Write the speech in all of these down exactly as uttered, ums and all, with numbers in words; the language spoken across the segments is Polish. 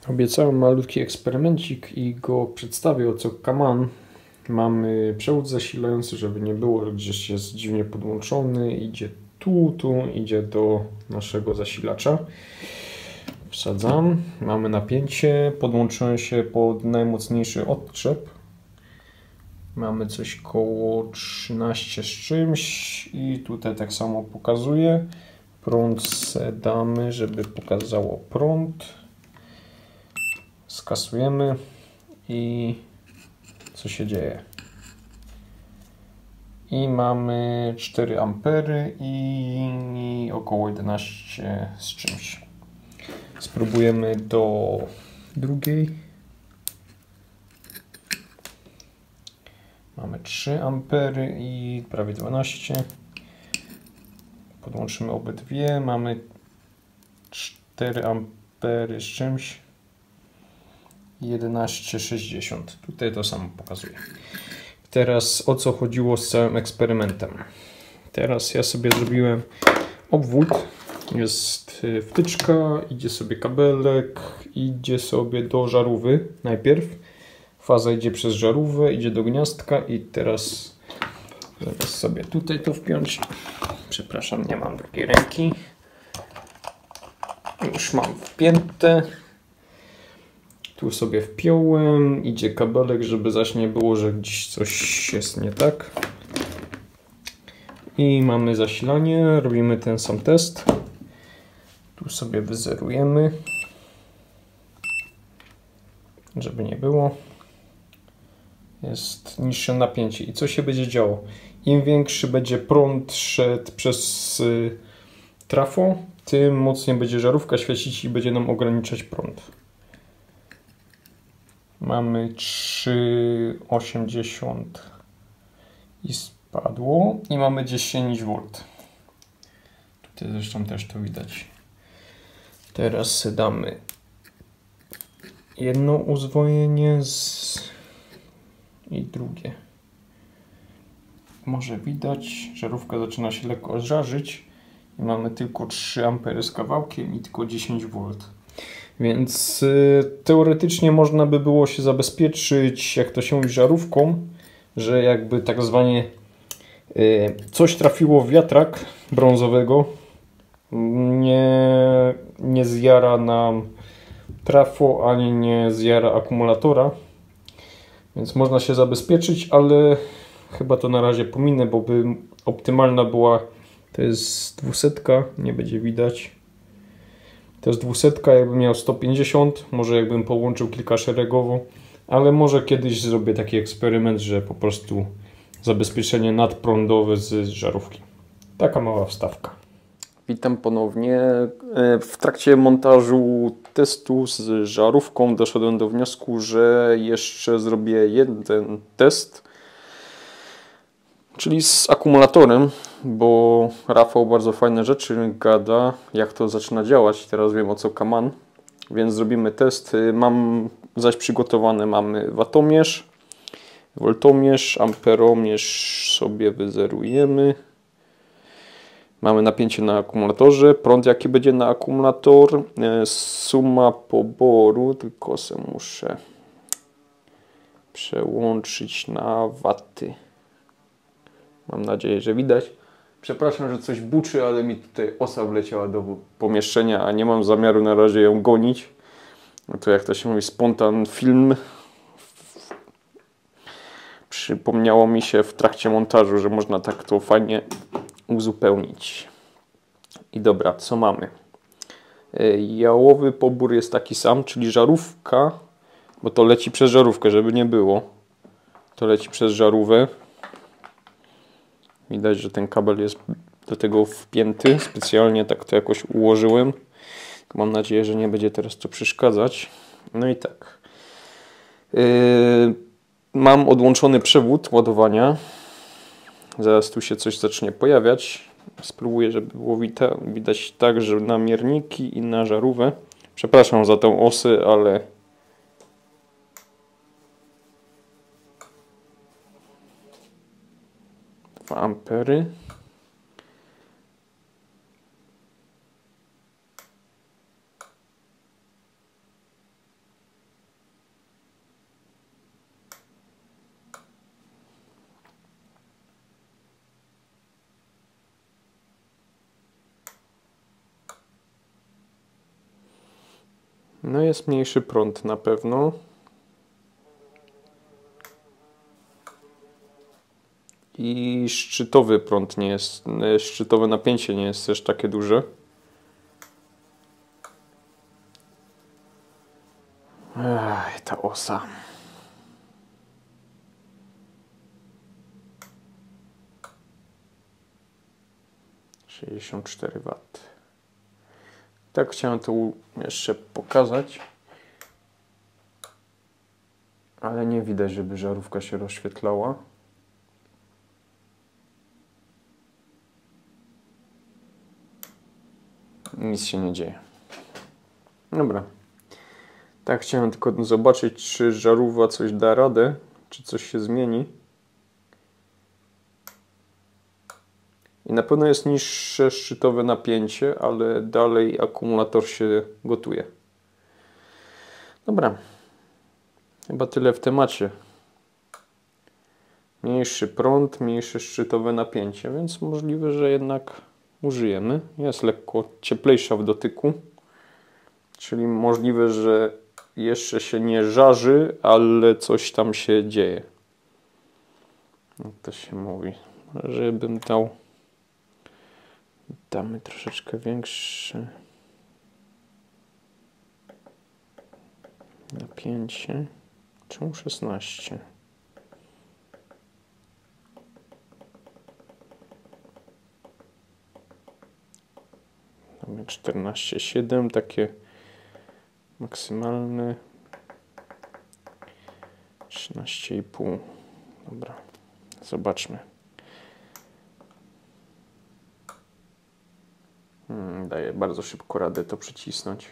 Obiecałem malutki eksperymencik i go przedstawię, o co kaman. Mamy przewód zasilający, żeby nie było, że gdzieś jest dziwnie podłączony. Idzie tu, tu, idzie do naszego zasilacza. Wsadzam, mamy napięcie, podłączyłem się pod najmocniejszy odczep. Mamy coś koło trzynaście z czymś i tutaj tak samo pokazuje. Prąd damy, żeby pokazało prąd. Skasujemy i co się dzieje? I mamy cztery ampery i około jedenaście z czymś. Spróbujemy do drugiej. Mamy trzy ampery i prawie dwanaście. Podłączymy obydwie. Mamy cztery ampery z czymś. jedenaście sześćdziesiąt. Tutaj to samo pokazuje. Teraz o co chodziło z całym eksperymentem. Teraz ja sobie zrobiłem obwód. Jest wtyczka, idzie sobie kabelek, idzie sobie do żarówy najpierw. Faza idzie przez żarówkę, idzie do gniazdka i teraz zamiast sobie tutaj to wpiąć. Przepraszam, nie mam drugiej ręki. Już mam wpięte. Tu sobie wpiąłem, idzie kabelek, żeby zaś nie było, że gdzieś coś jest nie tak. I mamy zasilanie, robimy ten sam test. Tu sobie wyzerujemy, żeby nie było. Jest niższe napięcie. I co się będzie działo? Im większy będzie prąd szedł przez trafo, tym mocniej będzie żarówka świecić i będzie nam ograniczać prąd. Mamy trzy osiemdziesiąt i spadło i mamy dziesięć wolt. Tutaj zresztą też to widać. Teraz damy jedno uzwojenie z... i drugie. Może widać, żarówka zaczyna się lekko żarzyć i mamy tylko trzy ampery z kawałkiem i tylko dziesięć wolt. Więc y, teoretycznie można by było się zabezpieczyć, jak to się mówi, żarówką, że jakby tak zwanie y, coś trafiło w wiatrak brązowego, nie, nie zjara nam trafo, ani nie zjara akumulatora. Więc można się zabezpieczyć, ale chyba to na razie pominę, bo by optymalna była, to jest dwusetka, nie będzie widać. To jest dwusetka, jakbym miał sto pięćdziesiąt, może jakbym połączył kilka szeregowo, ale może kiedyś zrobię taki eksperyment, że po prostu zabezpieczenie nadprądowe z żarówki. Taka mała wstawka. Witam ponownie. W trakcie montażu testu z żarówką doszedłem do wniosku, że jeszcze zrobię jeden test, czyli z akumulatorem, bo Rafał bardzo fajne rzeczy gada, jak to zaczyna działać. Teraz wiem, o co kaman, więc zrobimy test. Mam zaś przygotowane, mamy watomierz, woltomierz, amperomierz sobie wyzerujemy. Mamy napięcie na akumulatorze, prąd jaki będzie na akumulator, suma poboru, tylko se muszę przełączyć na waty. Mam nadzieję, że widać. Przepraszam, że coś buczy, ale mi tutaj osa wleciała do pomieszczenia, a nie mam zamiaru na razie ją gonić. No to jak to się mówi, spontan film. Przypomniało mi się w trakcie montażu, że można tak to fajnie uzupełnić. I dobra, co mamy? Jałowy pobór jest taki sam, czyli żarówka, bo to leci przez żarówkę, żeby nie było. To leci przez żarówkę. Widać, że ten kabel jest do tego wpięty. Specjalnie tak to jakoś ułożyłem. Mam nadzieję, że nie będzie teraz to przeszkadzać. No i tak. Yy, mam odłączony przewód ładowania. Zaraz tu się coś zacznie pojawiać. Spróbuję, żeby było widać tak, że na mierniki i na żarówkę. Przepraszam za tą osę, ale dwa ampery. No jest mniejszy prąd na pewno. I szczytowy prąd nie jest, szczytowe napięcie nie jest też takie duże. Ech, ta osa. sześćdziesiąt cztery watów. Tak chciałem to jeszcze pokazać. Ale nie widać, żeby żarówka się rozświetlała. Nic się nie dzieje. Dobra. Tak chciałem tylko zobaczyć, czy żarówka coś da radę, czy coś się zmieni. I na pewno jest niższe szczytowe napięcie, ale dalej akumulator się gotuje. Dobra. Chyba tyle w temacie. Mniejszy prąd, mniejsze szczytowe napięcie, więc możliwe, że jednak użyjemy. Jest lekko cieplejsza w dotyku, czyli możliwe, że jeszcze się nie żarzy, ale coś tam się dzieje. Jak to się mówi? Żebym dał... Damy troszeczkę większe napięcie. Czemu szesnaście? Mamy czternaście przecinek siedem, takie maksymalne. trzynaście i pół. Dobra, zobaczmy. Hmm, daje bardzo szybko radę to przycisnąć.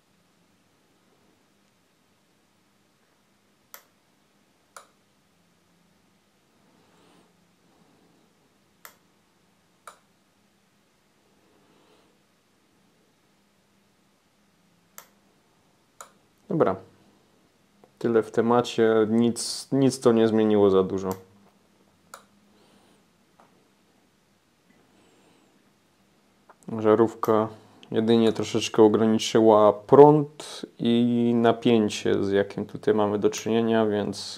Dobra. Tyle w temacie. Nic, nic to nie zmieniło za dużo. Żarówka jedynie troszeczkę ograniczyła prąd i napięcie, z jakim tutaj mamy do czynienia, więc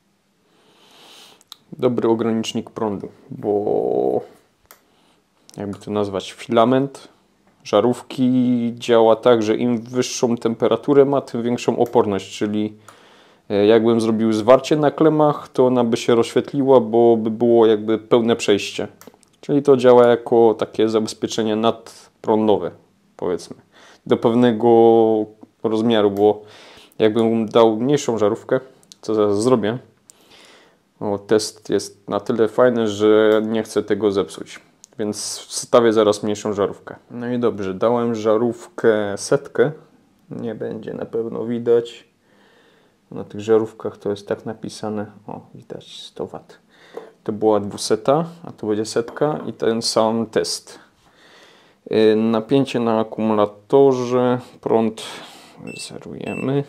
dobry ogranicznik prądu, bo jakby to nazwać, filament żarówki działa tak, że im wyższą temperaturę ma, tym większą oporność, czyli jakbym zrobił zwarcie na klemach, to ona by się rozświetliła, bo by było jakby pełne przejście. Czyli to działa jako takie zabezpieczenie nadprądowe, powiedzmy, do pewnego rozmiaru, bo jakbym dał mniejszą żarówkę, co zaraz zrobię, o, test jest na tyle fajny, że nie chcę tego zepsuć, więc wstawię zaraz mniejszą żarówkę. No i dobrze, dałem żarówkę setkę, nie będzie na pewno widać. Na tych żarówkach to jest tak napisane, o widać sto watów. To była dwuseta, a to będzie setka i ten sam test. Napięcie na akumulatorze, prąd zerujemy.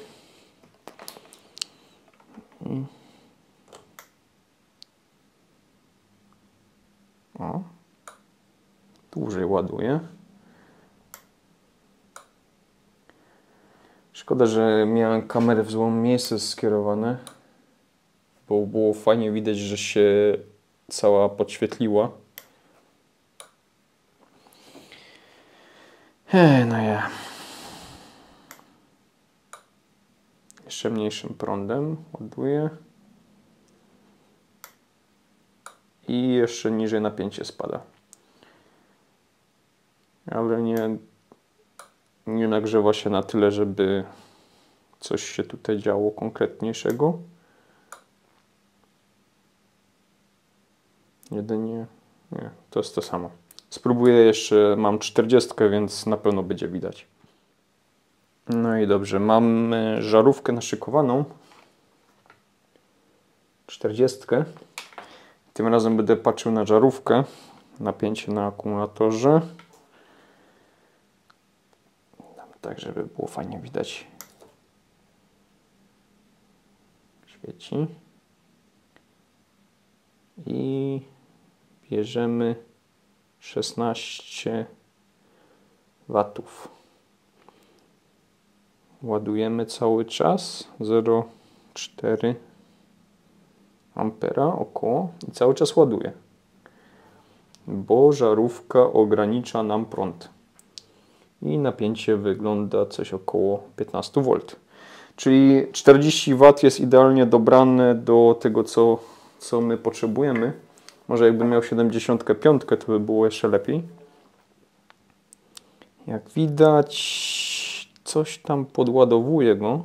O, dłużej ładuje. Szkoda, że miałem kamerę w złe miejsce skierowane, bo było fajnie widać, że się cała podświetliła. Ej, no ja. Jeszcze mniejszym prądem ładuję. I jeszcze niżej napięcie spada. Ale nie, nie nagrzewa się na tyle, żeby coś się tutaj działo konkretniejszego. Jedynie nie, to jest to samo. Spróbuję jeszcze, mam czterdziestkę, więc na pewno będzie widać. No i dobrze, mam żarówkę naszykowaną. czterdziestkę. Tym razem będę patrzył na żarówkę. Napięcie na akumulatorze. Tak, żeby było fajnie widać. Świeci. I bierzemy szesnaście watów. Ładujemy cały czas zero przecinek cztery ampera około i cały czas ładuje, bo żarówka ogranicza nam prąd i napięcie wygląda coś około piętnaście wolt, czyli czterdzieści watów jest idealnie dobrane do tego, co, co my potrzebujemy. Może jakbym miał siedemdziesiąt pięć, to by było jeszcze lepiej. Jak widać, coś tam podładowuje go,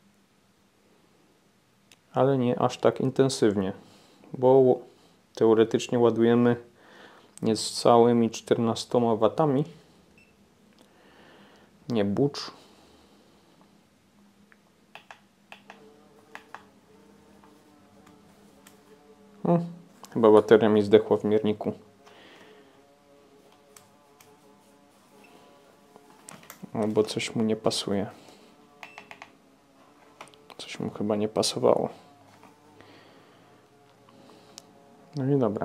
ale nie aż tak intensywnie, bo teoretycznie ładujemy niecałymi czternastoma watami. Nie bucz. O, chyba bateria mi zdechła w mierniku. Albo coś mu nie pasuje. Coś mu chyba nie pasowało. No i dobra.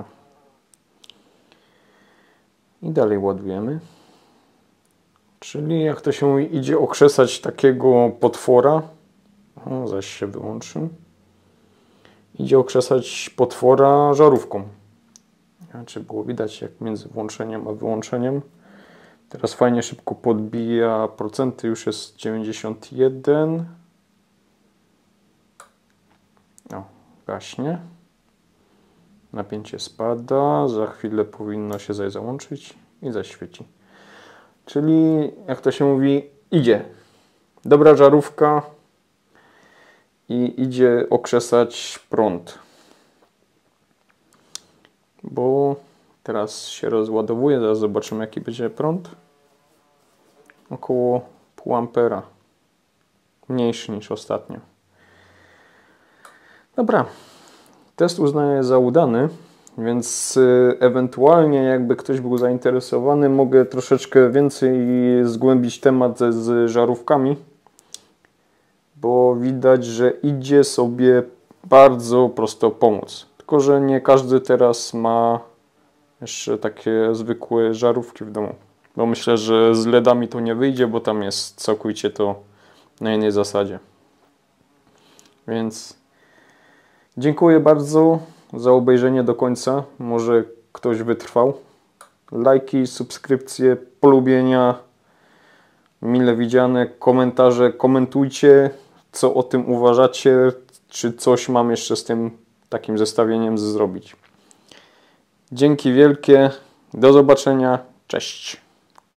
I dalej ładujemy. Czyli jak to się mówi, idzie okrzesać takiego potwora. O, zaś się wyłączył. Idzie okrzesać potwora żarówką. Znaczy było widać jak między włączeniem a wyłączeniem. Teraz fajnie szybko podbija procenty. Już jest dziewięćdziesiąt jeden. O, gaśnie. Napięcie spada. Za chwilę powinno się zaś załączyć i zaświeci. Czyli, jak to się mówi, idzie. Dobra żarówka i idzie okrzesać prąd. Bo teraz się rozładowuje, zaraz zobaczymy jaki będzie prąd. Około pół ampera. Mniejszy niż ostatnio. Dobra. Test uznaję za udany. Więc ewentualnie jakby ktoś był zainteresowany, mogę troszeczkę więcej zgłębić temat z, z żarówkami, bo widać, że idzie sobie bardzo prosto pomóc. Tylko że nie każdy teraz ma jeszcze takie zwykłe żarówki w domu. Bo myślę, że z ledami to nie wyjdzie, bo tam jest całkowicie to na innej zasadzie. Więc dziękuję bardzo za obejrzenie do końca. Może ktoś wytrwał. Lajki, subskrypcje, polubienia mile widziane, komentarze. Komentujcie, co o tym uważacie, czy coś mam jeszcze z tym takim zestawieniem zrobić. Dzięki wielkie. Do zobaczenia. Cześć.